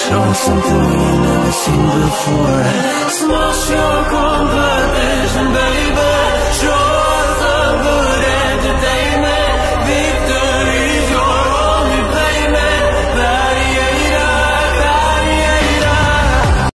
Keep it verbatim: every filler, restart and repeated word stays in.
Showing something we ain't never seen before. Small struggle